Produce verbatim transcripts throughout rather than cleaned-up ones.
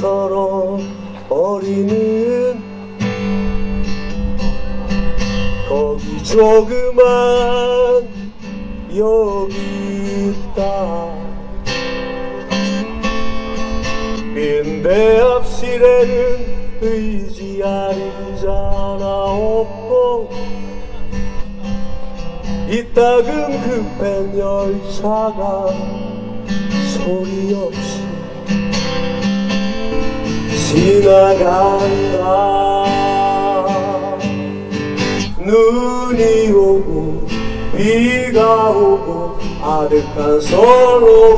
별처럼 어리는 거기 조그만 여기 있다. 빈대앞실에는 의지 아린자나 없고 이따금 급한 열차가 소리 없이 지나간다. 눈이 오고 비가 오고 아득한 선로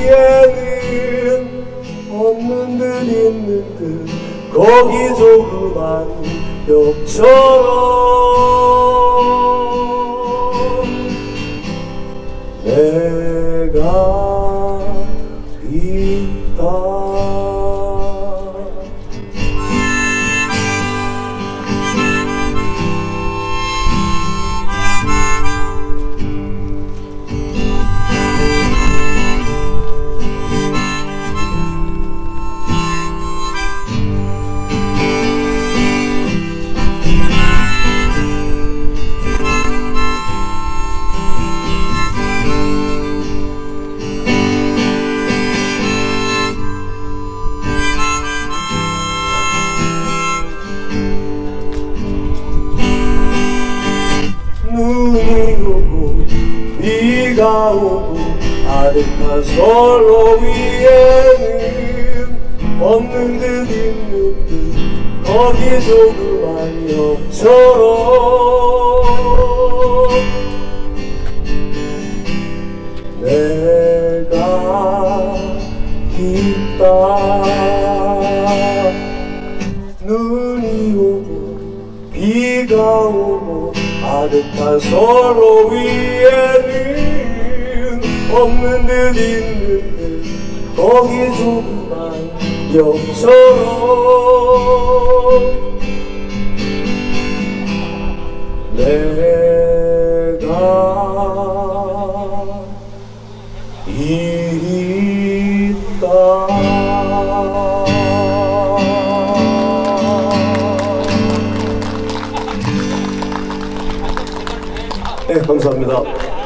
위에는 없는 듯 있는 듯 거기 조그만 벽처럼 내가 있다. 눈이 오고 비가 오고 아득한 선로 위에는 없는 듯 있는 듯 거기 조그만 역처럼 내가 있다. 눈이 오고 비가 오고 아득한 선로 위에는 없는 듯 있는 듯 거기 조그만 역처럼 내가 있다. 네, 감사합니다.